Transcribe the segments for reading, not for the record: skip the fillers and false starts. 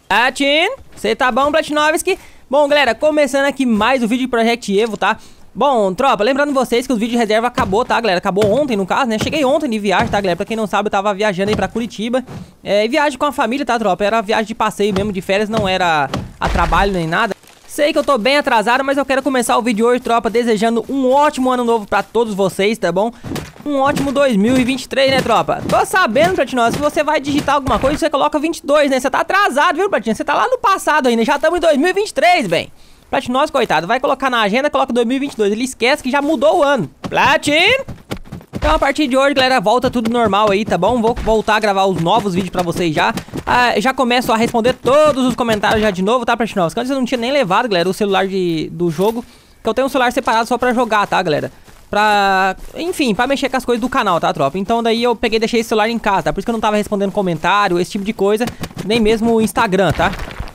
Platin, você tá bom, Platinovski? Bom, galera, começando aqui mais o vídeo de Project Evo, tá? Bom, tropa, lembrando vocês que os vídeos de reserva acabou, tá, galera? Acabou ontem, no caso, né? Cheguei ontem de viagem, tá, galera? Pra quem não sabe, eu tava viajando aí pra Curitiba. Viagem com a família, tá, tropa? Era viagem de passeio mesmo, de férias, não era a trabalho nem nada. Sei que eu tô bem atrasado, mas eu quero começar o vídeo hoje, tropa, desejando um ótimo ano novo pra todos vocês, tá bom? Um ótimo 2023, né, tropa? Tô sabendo, Platinão, se você vai digitar alguma coisa, você coloca 22, né? Você tá atrasado, viu, Platinão? Você tá lá no passado ainda, já estamos em 2023, bem. Platinós, coitado, vai colocar na agenda, coloca 2022, ele esquece que já mudou o ano. Platin! Então a partir de hoje, galera, volta tudo normal aí, tá bom? Vou voltar a gravar os novos vídeos pra vocês já. Já começo a responder todos os comentários já de novo, tá, Platinós? Antes eu não tinha nem levado, galera, o celular do jogo, que eu tenho um celular separado só pra jogar, tá, galera? Enfim, pra mexer com as coisas do canal, tá, tropa? Então daí eu peguei e deixei esse celular em casa, tá? Por isso que eu não tava respondendo comentário, esse tipo de coisa, nem mesmo o Instagram, tá?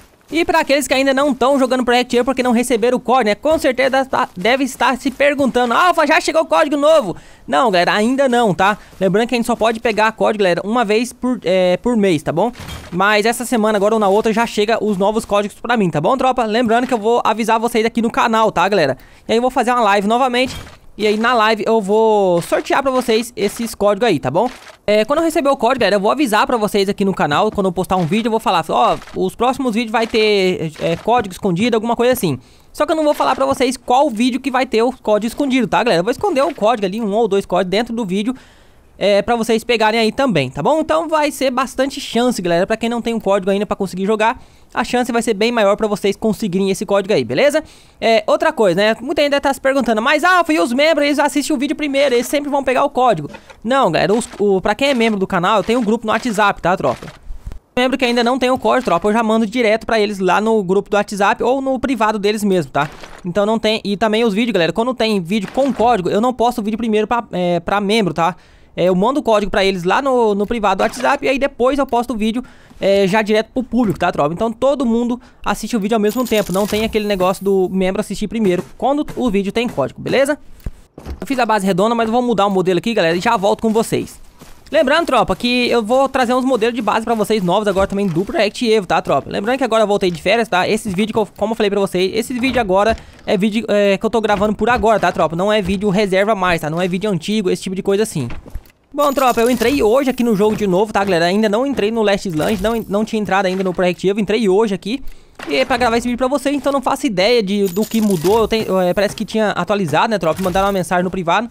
E pra aqueles que ainda não estão jogando Project Evo porque não receberam o código, né? Com certeza deve estar se perguntando: Alfa, já chegou o código novo? Não, galera, ainda não, tá? Lembrando que a gente só pode pegar código, galera, uma vez por mês, tá bom? Mas essa semana, agora ou na outra, já chega os novos códigos pra mim, tá bom, tropa? Lembrando que eu vou avisar vocês aqui no canal, tá, galera? E aí eu vou fazer uma live novamente. E aí na live eu vou sortear pra vocês esses códigos aí, tá bom? Quando eu receber o código, galera, eu vou avisar pra vocês aqui no canal. Quando eu postar um vídeo, eu vou falar: ó, os próximos vídeos vai ter código escondido, alguma coisa assim. Só que eu não vou falar pra vocês qual vídeo que vai ter o código escondido, tá, galera? Eu vou esconder o código ali, 1 ou 2 códigos dentro do vídeo, pra vocês pegarem aí também, tá bom? Então vai ser bastante chance, galera, pra quem não tem um código ainda pra conseguir jogar. A chance vai ser bem maior pra vocês conseguirem esse código aí, beleza? Outra coisa, né? Muita gente tá se perguntando: mas Alfa, e os membros, eles assistem o vídeo primeiro, eles sempre vão pegar o código. Não, galera, pra quem é membro do canal, eu tenho um grupo no WhatsApp, tá, tropa? Membro que ainda não tem o código, tropa, eu já mando direto pra eles lá no grupo do WhatsApp ou no privado deles mesmo, tá? Então não tem... E também os vídeos, galera, quando tem vídeo com código, eu não posto o vídeo primeiro pra membro, tá? Eu mando o código pra eles lá no privado do WhatsApp e aí depois eu posto o vídeo já direto pro público, tá, tropa? Então todo mundo assiste o vídeo ao mesmo tempo, não tem aquele negócio do membro assistir primeiro quando o vídeo tem código, beleza? Eu fiz a base redonda, mas eu vou mudar o modelo aqui, galera, e já volto com vocês. Lembrando, tropa, que eu vou trazer uns modelos de base pra vocês novos agora também do Project Evo, tá, tropa? Lembrando que agora eu voltei de férias, tá? Esses vídeos, como eu falei pra vocês, esse vídeo agora é vídeo que eu tô gravando por agora, tá, tropa? Não é vídeo reserva mais, tá? Não é vídeo antigo, esse tipo de coisa assim. Bom, tropa, eu entrei hoje aqui no jogo de novo, tá, galera? Ainda não entrei no Last Land, não tinha entrado ainda no Project Evo, entrei hoje aqui. E é pra gravar esse vídeo pra vocês, então não faço ideia do que mudou. Parece que tinha atualizado, né, tropa? Mandaram uma mensagem no privado,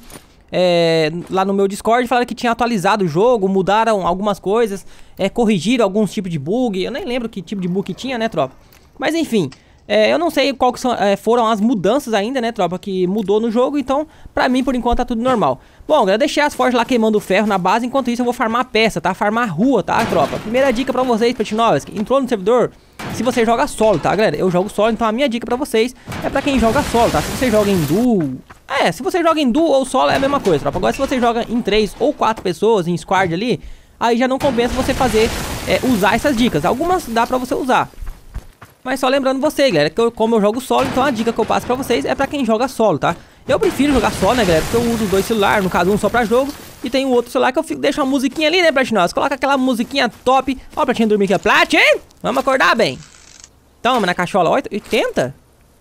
lá no meu Discord, falaram que tinha atualizado o jogo, mudaram algumas coisas, corrigiram alguns tipos de bug. Eu nem lembro que tipo de bug que tinha, né, tropa? Mas enfim... eu não sei qual que foram as mudanças ainda, né, tropa, que mudou no jogo. Então, pra mim, por enquanto, tá tudo normal. Bom, galera, deixei as forjas lá queimando o ferro na base. Enquanto isso, eu vou farmar peça, tá? Farmar rua, tá, tropa? Primeira dica pra vocês, Platinovski: entrou no servidor, se você joga solo, tá, galera? Eu jogo solo, então a minha dica pra vocês é pra quem joga solo, tá? Se você joga em duo... se você joga em duo ou solo é a mesma coisa, tropa. Agora, se você joga em 3 ou 4 pessoas, em squad ali, aí já não compensa você usar essas dicas. Algumas dá pra você usar. Mas só lembrando vocês, galera, que como eu jogo solo, então a dica que eu passo pra vocês é pra quem joga solo, tá? Eu prefiro jogar solo, né, galera, porque eu uso os 2 celulares, no caso um só pra jogo, e tem o outro celular que eu deixo uma musiquinha ali, né, Platinos? Coloca aquela musiquinha top. Ó, pra gente dormir aqui, Platin! Vamos acordar bem. Toma na cachola, 80?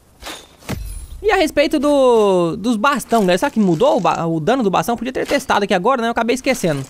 E a respeito dos bastão, galera, sabe que mudou o dano do bastão? Podia ter testado aqui agora, né, eu acabei esquecendo.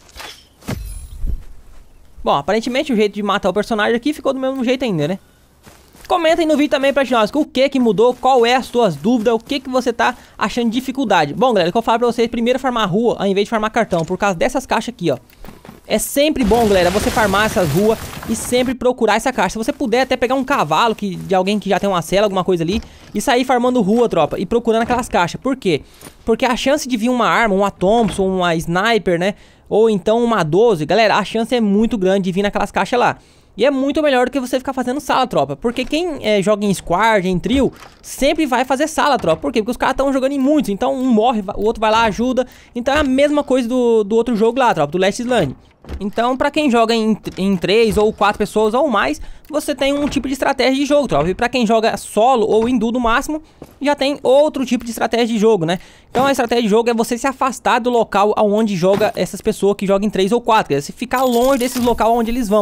Bom, aparentemente o jeito de matar o personagem aqui ficou do mesmo jeito ainda, né? Comentem no vídeo também pra nós o que mudou, qual é as suas dúvidas, o que você tá achando de dificuldade. Bom, galera, o que eu falo pra vocês: primeiro farmar rua ao invés de farmar cartão, por causa dessas caixas aqui, ó. É sempre bom, galera, você farmar essas ruas e sempre procurar essa caixa. Se você puder até pegar um cavalo de alguém que já tem uma cela, alguma coisa ali, e sair farmando rua, tropa, e procurando aquelas caixas. Por quê? Porque a chance de vir uma arma, uma Thompson, uma Sniper, né, ou então uma 12, galera, a chance é muito grande de vir naquelas caixas lá. E é muito melhor do que você ficar fazendo sala, tropa. Porque quem joga em squad, em trio, sempre vai fazer sala, tropa. Por quê? Porque os caras estão jogando em muitos. Então um morre, o outro vai lá, ajuda. Então é a mesma coisa do outro jogo lá, tropa, do Last Land. Então, pra quem joga em 3 ou 4 pessoas ou mais, você tem um tipo de estratégia de jogo, tropa. E pra quem joga solo ou em duo no máximo, já tem outro tipo de estratégia de jogo, né? Então a estratégia de jogo é você se afastar do local onde joga essas pessoas que jogam em 3 ou 4. Quer dizer, você ficar longe desses locais onde eles vão.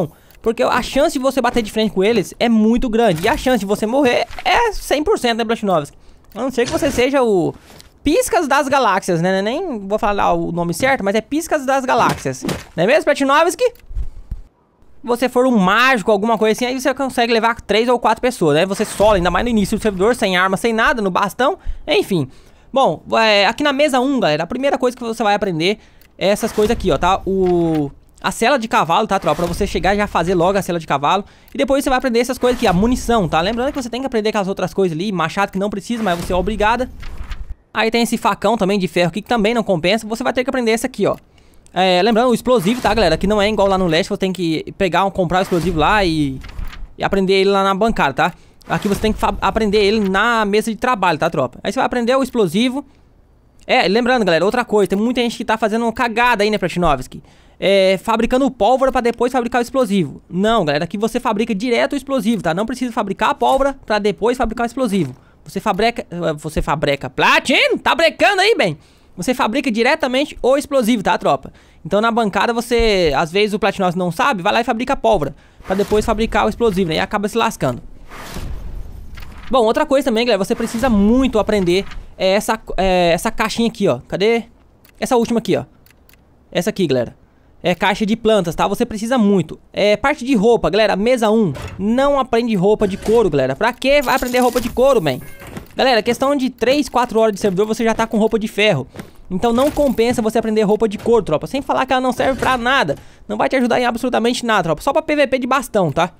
Porque a chance de você bater de frente com eles é muito grande. E a chance de você morrer é 100%, né, Platinovski? A não ser que você seja o Piscas das Galáxias, né? Nem vou falar o nome certo, mas é Piscas das Galáxias. Não é mesmo, Platinovski? Se você for um mágico, alguma coisa assim, aí você consegue levar 3 ou 4 pessoas, né? Você sola, ainda mais no início do servidor, sem arma, sem nada, no bastão, enfim. Bom, aqui na mesa 1, galera, a primeira coisa que você vai aprender é essas coisas aqui, ó, tá? A sela de cavalo, tá, tropa? Pra você chegar e já fazer logo a sela de cavalo. E depois você vai aprender essas coisas aqui, a munição, tá? Lembrando que você tem que aprender aquelas outras coisas ali, machado que não precisa, mas você é obrigada. Aí tem esse facão também de ferro aqui que também não compensa. Você vai ter que aprender esse aqui, ó. Lembrando, o explosivo, tá, galera? Que não é igual lá no leste, você tem que comprar o explosivo lá e aprender ele lá na bancada, tá? Aqui você tem que aprender ele na mesa de trabalho, tá, tropa? Aí você vai aprender o explosivo. Lembrando, galera, outra coisa, tem muita gente que tá fazendo cagada aí, né, Platinovski? Fabricando pólvora pra depois fabricar o explosivo. Não, galera, aqui você fabrica direto o explosivo, tá? Não precisa fabricar a pólvora pra depois fabricar o explosivo. Você fabrica... Platino, tá brecando aí, bem? Você fabrica diretamente o explosivo, tá, tropa? Então na bancada você, às vezes o Platinovski não sabe, vai lá e fabrica a pólvora pra depois fabricar o explosivo, né? E acaba se lascando. Bom, outra coisa também, galera, você precisa muito aprender essa caixinha aqui, ó. Cadê? Essa última aqui, ó. Essa aqui, galera. É caixa de plantas, tá? Você precisa muito. Parte de roupa, galera, mesa 1. Não aprende roupa de couro, galera. Pra que vai aprender roupa de couro, man? Galera, questão de 3, 4 horas de servidor, você já tá com roupa de ferro. Então não compensa você aprender roupa de couro, tropa. Sem falar que ela não serve pra nada. Não vai te ajudar em absolutamente nada, tropa. Só pra PVP de bastão, tá?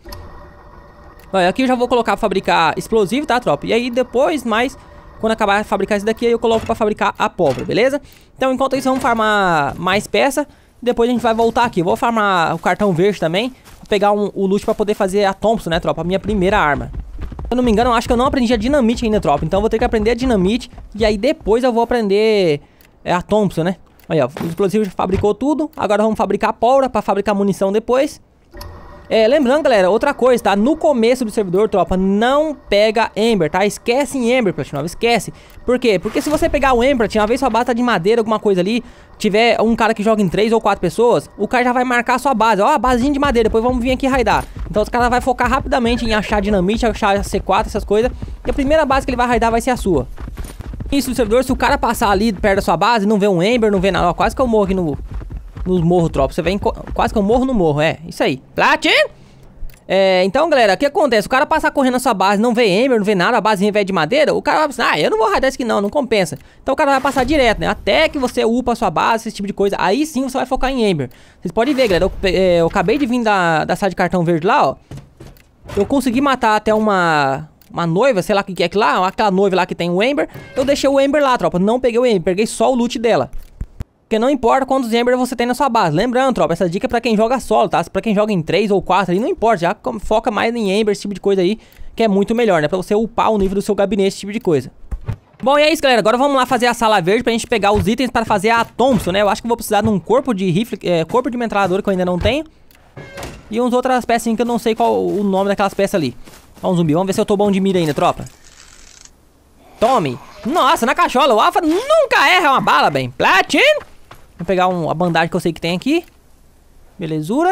Aqui eu já vou colocar pra fabricar explosivo, tá, tropa? E aí depois, quando acabar de fabricar isso daqui, aí eu coloco pra fabricar a pólvora, beleza? Então enquanto isso, vamos farmar mais peça. Depois a gente vai voltar aqui. Eu vou farmar o cartão verde também. Vou pegar o loot pra poder fazer a Thompson, né, tropa? A minha primeira arma. Se eu não me engano, eu acho que eu não aprendi a dinamite ainda, tropa. Então eu vou ter que aprender a dinamite. E aí depois eu vou aprender a Thompson, né? Aí, ó, o explosivo já fabricou tudo. Agora vamos fabricar a pólvora pra fabricar munição depois. Lembrando, galera, outra coisa, tá? No começo do servidor, tropa, não pega Ember, tá? Esquece em Ember, Platinov, esquece. Por quê? Porque se você pegar o Ember, uma vez sua base tá de madeira, alguma coisa ali, tiver um cara que joga em 3 ou 4 pessoas, o cara já vai marcar a sua base. Ó, a basezinha de madeira, depois vamos vir aqui raidar. Então os caras vão focar rapidamente em achar dinamite, achar C4, essas coisas. E a primeira base que ele vai raidar vai ser a sua. Isso no servidor, se o cara passar ali perto da sua base, não vê um Ember, não vê nada. Ó, quase que eu morro aqui nos morros, tropa. Você vem quase que eu morro no morro, isso aí. Platino! Então, galera, o que acontece? O cara passa correndo na sua base, não vê Ember, não vê nada, a base é de madeira, o cara vai pensar, eu não vou raidar isso aqui não compensa. Então o cara vai passar direto, né? Até que você upa a sua base, esse tipo de coisa. Aí sim você vai focar em Ember. Vocês podem ver, galera, eu acabei de vir da sala de cartão verde lá, ó. Eu consegui matar até uma noiva, sei lá o que é aquilo lá, aquela noiva lá que tem o Ember. Eu deixei o Ember lá, tropa, não peguei o Ember, peguei só o loot dela. Porque não importa quantos Ember você tem na sua base. Lembrando, tropa, essa dica é pra quem joga solo, tá? Pra quem joga em 3 ou 4 aí, não importa. Já foca mais em Ember, esse tipo de coisa aí, que é muito melhor, né? Pra você upar o nível do seu gabinete, esse tipo de coisa. Bom, e é isso, galera. Agora vamos lá fazer a sala verde pra gente pegar os itens pra fazer a Thompson, né? Eu acho que eu vou precisar de um corpo de rifle, corpo de metralhadora que eu ainda não tenho. E umas outras peças que eu não sei qual o nome daquelas peças ali. Ó, um zumbi. Vamos ver se eu tô bom de mira ainda, tropa. Tome. Nossa, na cachola. O Alpha nunca erra uma bala, bem. Platino. Vou pegar a bandagem que eu sei que tem aqui. Belezura.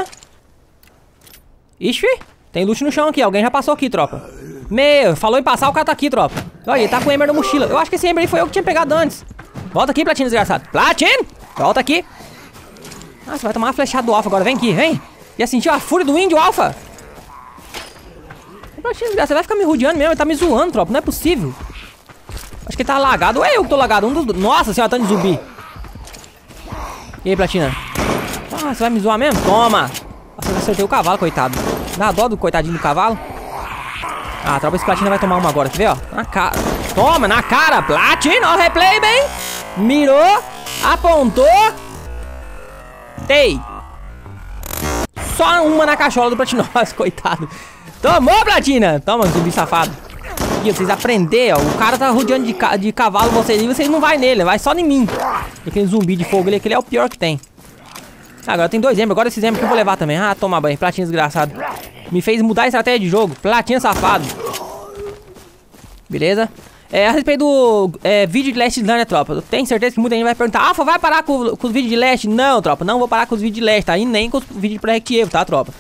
Ixi, tem loot no chão aqui. Alguém já passou aqui, tropa. Meu, falou em passar, o cara tá aqui, tropa. Olha, ele tá com o Ember na mochila. Eu acho que esse Ember aí foi eu que tinha pegado antes. Volta aqui, Platino, desgraçado. Platino! Volta aqui. Ah, você vai tomar uma flechada do Alpha agora. Vem aqui, vem. Já sentiu a fúria do índio, Alpha? Platino, desgraçado, você vai ficar me rodeando mesmo. Ele tá me zoando, tropa. Não é possível. Acho que ele tá lagado. Ou é eu que tô lagado? Nossa senhora, tanto de zumbi. E aí, Platina? Ah, você vai me zoar mesmo? Toma! Nossa, eu acertei o cavalo, coitado. Dá dó do coitadinho do cavalo. Ah, a tropa de Platina vai tomar uma agora, quer ver, ó? Na cara. Toma, na cara! Platina, ó, replay, bem! Mirou, apontou. Tei! Só uma na cachola do Platinovski, coitado. Tomou, Platina! Toma, zumbi safado. E vocês aprenderam, ó. O cara tá rodeando de cavalo vocês e vocês não vai nele, vai só em mim. Aquele zumbi de fogo ali, aquele é o pior que tem. Agora tem 2 Ember, agora esses Ember que eu vou levar também. Ah, toma banho, Platina desgraçado. Me fez mudar a estratégia de jogo, Platina safado. Beleza? A respeito do vídeo de Last Stand, né, tropa? Eu tenho certeza que muita gente vai perguntar, Alpha, vai parar com os vídeos de Last? Não, tropa, não vou parar com os vídeos de Last, tá? E nem com os vídeos de Project Evo, tá, tropa?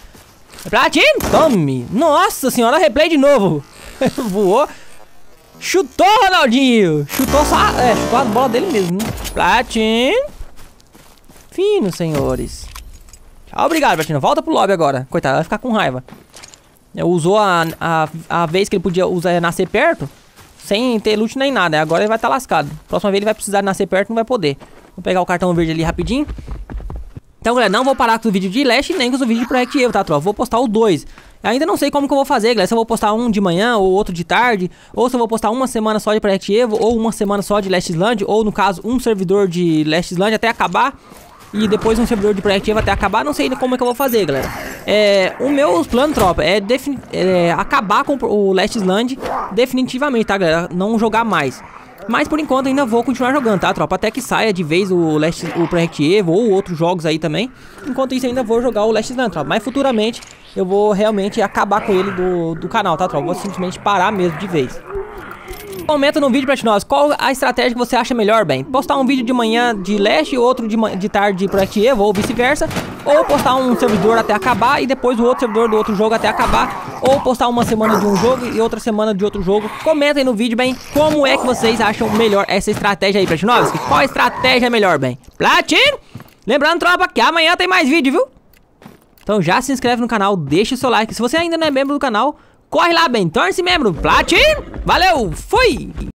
Platino, tome. Nossa senhora, replay de novo. Voou. Chutou, Ronaldinho. Chutou só... chutou a bola dele mesmo. Platino. Fino, senhores. Tchau, obrigado, Platino. Volta pro lobby agora. Coitado, vai ficar com raiva. Usou a vez que ele podia usar nascer perto, sem ter loot nem nada. Agora ele vai estar lascado. Próxima vez ele vai precisar nascer perto, não vai poder. Vou pegar o cartão verde ali rapidinho. Então, galera, não vou parar com o vídeo de Last nem com o vídeo de Project Evo, tá, tropa? Vou postar os dois. Eu ainda não sei como que eu vou fazer, galera. Se eu vou postar um de manhã ou outro de tarde, ou se eu vou postar uma semana só de Project Evo, ou uma semana só de Last Island, ou no caso, um servidor de Last Island até acabar, e depois um servidor de Project Evo até acabar. Não sei ainda como é que eu vou fazer, galera. O meu plano, tropa, é acabar com o Last Island definitivamente, tá, galera? Não jogar mais. Mas por enquanto ainda vou continuar jogando, tá, tropa? Até que saia de vez o Project Evo ou outros jogos aí também. Enquanto isso ainda vou jogar o Last Island, tropa. Mas futuramente eu vou realmente acabar com ele do canal, tá, tropa? Vou simplesmente parar mesmo de vez. Comenta no vídeo pra nós qual a estratégia que você acha melhor, bem. Postar um vídeo de manhã de Last e outro de tarde de Project Evo ou vice-versa. Ou postar um servidor até acabar e depois o outro servidor do outro jogo até acabar. Ou postar uma semana de um jogo e outra semana de outro jogo. Comenta aí no vídeo, bem, como é que vocês acham melhor essa estratégia aí, Platinovski. Qual estratégia é melhor, bem? Platino! Lembrando, tropa, que amanhã tem mais vídeo, viu? Então já se inscreve no canal, deixa o seu like. Se você ainda não é membro do canal, corre lá, bem, torne-se membro. Platino! Valeu, fui!